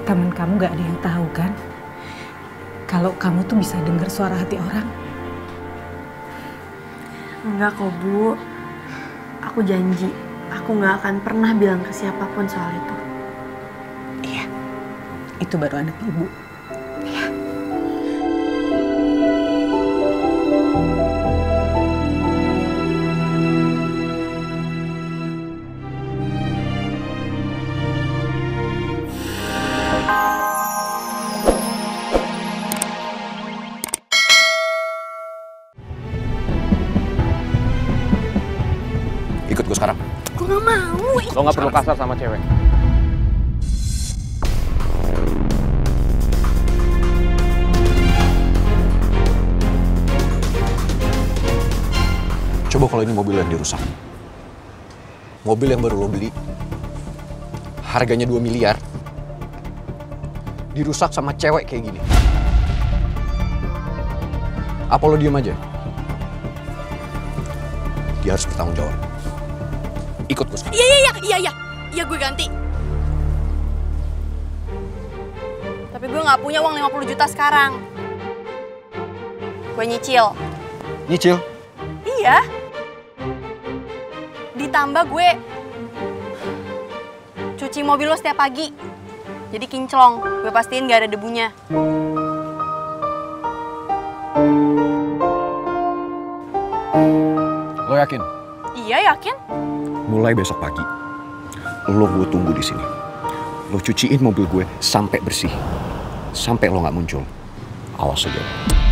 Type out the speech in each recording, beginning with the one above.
Temen kamu gak ada yang tahu kan? Kalau kamu tuh bisa dengar suara hati orang. Enggak kok, Bu. Aku janji, aku gak akan pernah bilang ke siapapun soal itu. Iya, itu baru anak ibu. Iya. Ikut gue sekarang. Gue gak mau. Lo gak perlu kasar sama cewek. Coba kalau ini mobil yang dirusak. Mobil yang baru lo beli. Harganya 2 miliar. Dirusak sama cewek kayak gini. Apa lo diem aja? Dia harus bertanggung jawab. Ikut gue sekarang. Iya gue ganti. Tapi gue gak punya uang 50 juta sekarang. Gue nyicil. Nyicil? Iya. Ditambah gue cuci mobil lo setiap pagi. Jadi kinclong, gue pastiin gak ada debunya. Lo yakin? Iya, yakin. Mulai besok pagi, lo gue tunggu di sini. Lo cuciin mobil gue sampai bersih. Sampai lo nggak muncul. Awas aja.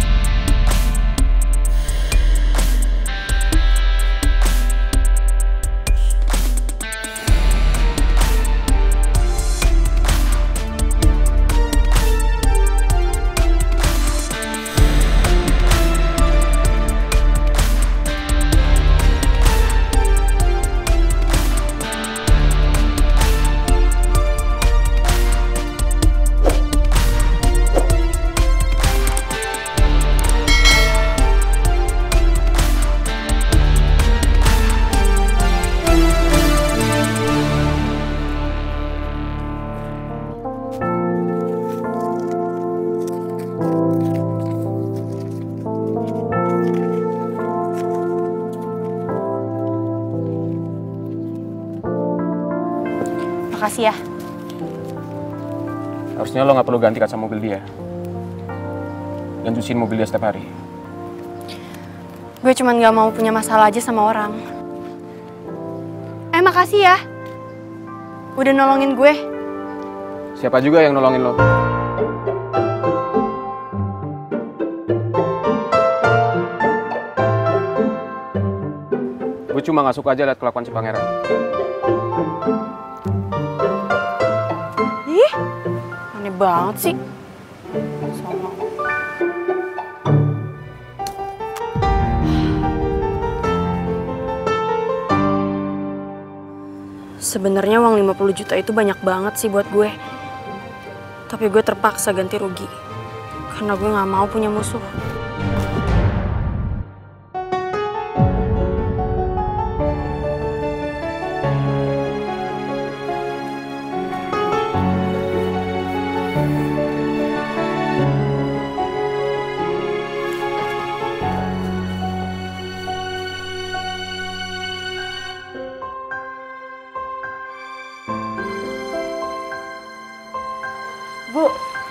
Makasih ya. Harusnya lo nggak perlu ganti kaca mobil dia. Dan cuciin mobil dia setiap hari. Gue cuman gak mau punya masalah aja sama orang. Makasih ya. Udah nolongin gue. Siapa juga yang nolongin lo? Gue cuma nggak suka aja liat kelakuan si Pangeran. Ih, aneh banget sih. Sama. Sebenarnya uang 50 juta itu banyak banget sih buat gue. Tapi gue terpaksa ganti rugi. Karena gue gak mau punya musuh. Bu.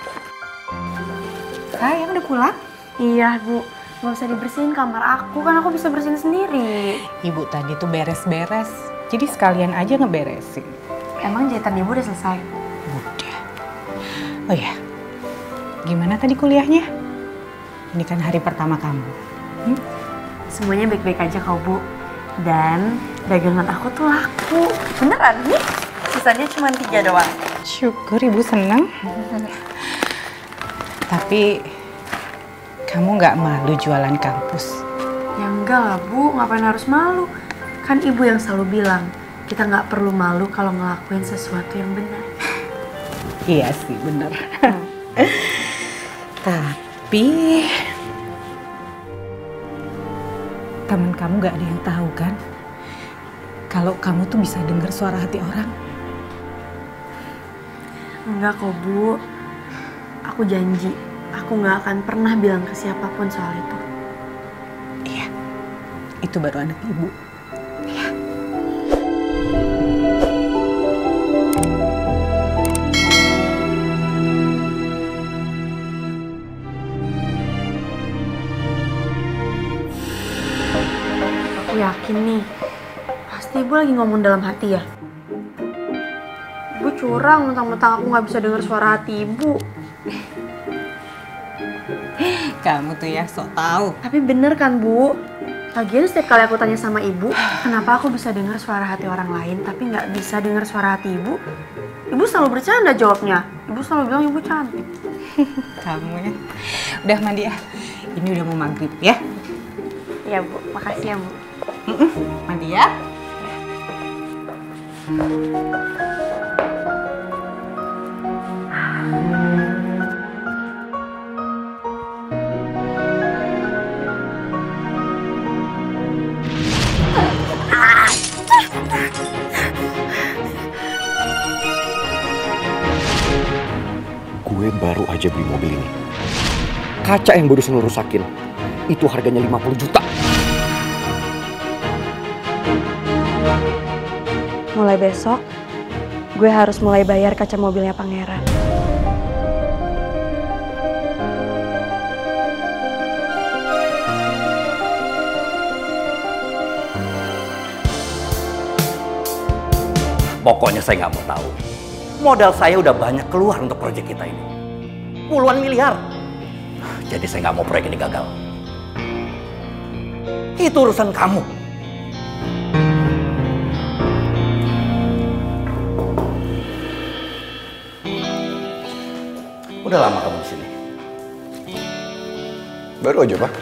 Sayang udah pulang? Iya, Bu. Gak usah dibersihin kamar aku, kan aku bisa bersihin sendiri. Ibu tadi tuh beres-beres. Jadi sekalian aja ngeberesin. Emang jahitan Ibu udah selesai? Udah. Oh ya, gimana tadi kuliahnya? Ini kan hari pertama kamu. Semuanya baik-baik aja kok, Bu. Dan dagangan aku tuh laku. Beneran nih? Sisanya cuma 3 doang. Syukur Ibu senang. Tapi kamu nggak malu jualan kampus? Ya enggak lah, Bu. Ngapain harus malu? Kan Ibu yang selalu bilang, kita nggak perlu malu kalau ngelakuin sesuatu yang benar. Iya sih, bener. Tapi temen kamu nggak ada yang tahu kan? Kalau kamu tuh bisa dengar suara hati orang. Enggak kok, Bu. Aku janji, aku nggak akan pernah bilang ke siapapun soal itu. Iya, itu baru anak ibu. Aku yakin nih, pasti Ibu lagi ngomong dalam hati ya. Ibu curang, mentang-mentang aku nggak bisa dengar suara hati Ibu. Kamu tuh ya sok tahu. Tapi bener kan, Bu? Lagian setiap kali aku tanya sama Ibu, kenapa aku bisa dengar suara hati orang lain tapi nggak bisa dengar suara hati Ibu? Ibu selalu bercanda jawabnya. Ibu selalu bilang Ibu cantik. Kamu ya. Udah mandi ya. Ini udah mau maghrib ya. Iya, Bu. Makasih ya, Bu. Mandi ya. Gue baru aja beli mobil ini. Kaca yang barusan lo rusakin, itu harganya 50 juta. Mulai besok, gue harus mulai bayar kaca mobilnya Pangeran. Pokoknya saya nggak mau tahu. Modal saya udah banyak keluar untuk proyek kita ini. Puluhan miliar. Jadi saya nggak mau proyek ini gagal. Itu urusan kamu. Udah lama kamu di sini? Baru aja, Pak.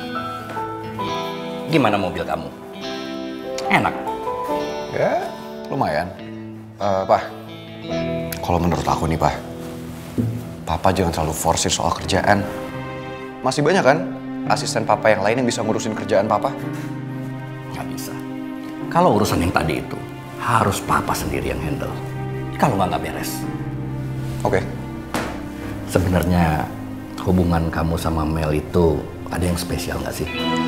Gimana mobil kamu? Enak? Ya, lumayan. Pak, kalau menurut aku nih, Pak, Papa jangan terlalu forsir soal kerjaan. Masih banyak kan asisten Papa yang lain yang bisa ngurusin kerjaan Papa? Nggak bisa. Kalau urusan yang tadi itu, harus Papa sendiri yang handle. Kalau nggak beres. Oke. Sebenarnya hubungan kamu sama Mel itu ada yang spesial nggak sih?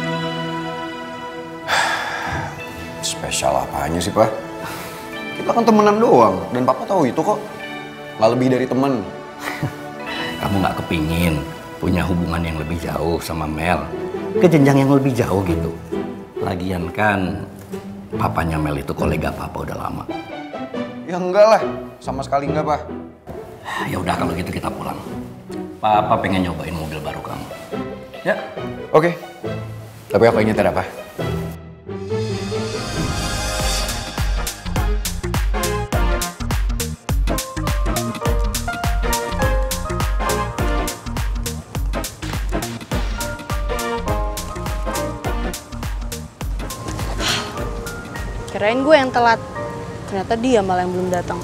Spesial apanya sih, Pak? Kita kan temenan doang, dan Papa tahu itu kok. Nggak lebih dari temen. Kamu nggak kepingin punya hubungan yang lebih jauh sama Mel, ke jenjang yang lebih jauh gitu. Lagian kan papanya Mel itu kolega Papa udah lama. Ya enggak lah, sama sekali enggak, Pak. Ya udah kalau gitu kita pulang. Papa pengen nyobain mobil baru kamu. Ya. Oke. Tapi aku ingat ada apa? Kirain gue yang telat. Ternyata dia malah yang belum datang.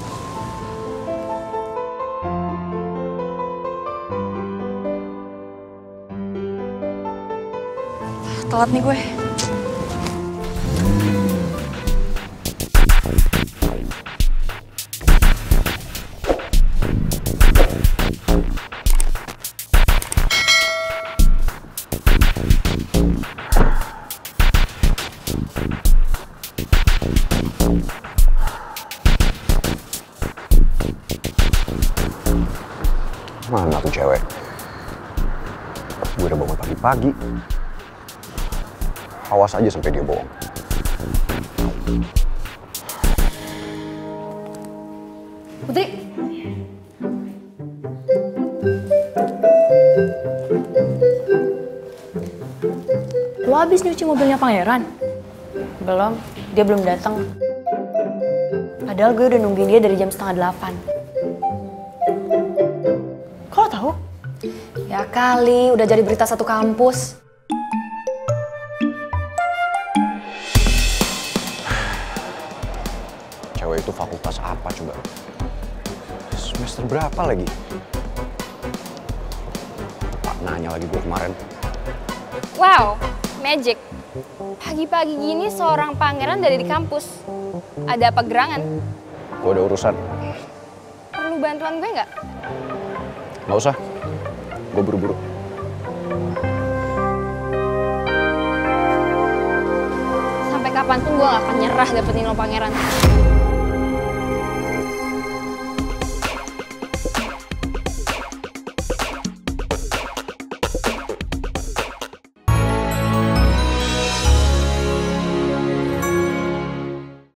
Telat nih gue. Mana tuh cewek? Gue udah bangun pagi-pagi. Awas aja sampai dia bohong. Putri. Lo habis nyuci mobilnya Pangeran? Belum, dia belum datang. Padahal gue udah nungguin dia dari jam 7:30. Kok lo tahu? Ya kali, udah jadi berita satu kampus. Cewek itu fakultas apa coba? Semester berapa lagi? Pak nanya lagi gue kemarin. Wow, magic. Pagi-pagi gini seorang pangeran dari di kampus. Ada apa gerangan? Gue ada urusan. Perlu bantuan gue nggak? Nggak usah, gue buru-buru. Sampai kapanpun gue gak akan nyerah dapetin lo pangeran.